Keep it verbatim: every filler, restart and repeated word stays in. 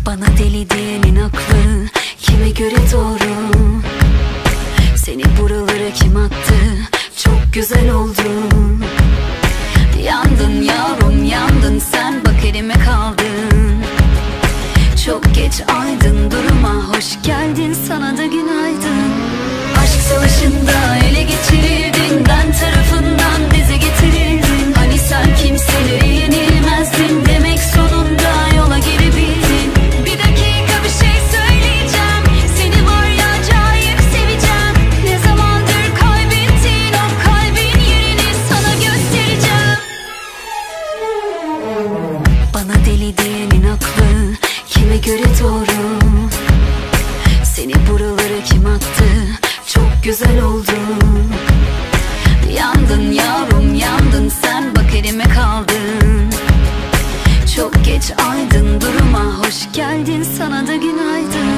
Bana deli diyenin aklı kime göre doğru? Seni buralara kim attı? Çok güzel oldun. Yandın yavrum yandın, sen bak elime kaldın. Çok geç aydın, duruma hoş geldin, sana da günaydın. Aşk savaşında ele geçirildin, ben tarafından dize getirildin. Hani sen kimselere yenilmezdin, demek sonunda yola gelebildin. Bir dakika bir şey söyleyeceğim, seni var ya acayip seveceğim. Ne zamandır kaybettin o kalbin yerini sana göstereceğim. Bana deli diyenin aklı kime göre doğru? Seni buralara kim attı? Çok güzel oldun. Yandın yavrum yandın, sen bak elime kaldın. Çok geç aydın, duruma hoş geldin, sana da günaydın.